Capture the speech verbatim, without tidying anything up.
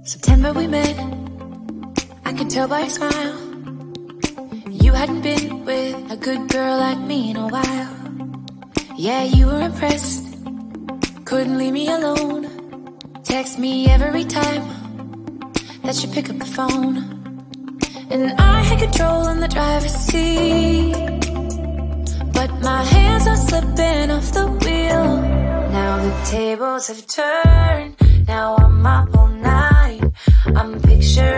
September we met, I could tell by your smile. You hadn't been with a good girl like me in a while. Yeah, you were impressed, couldn't leave me alone. Text me every time that you pick up the phone. And I had control in the driver's seat, but my hands are slipping off the wheel. Now the tables have turned, now I'm up all night. I'm picturing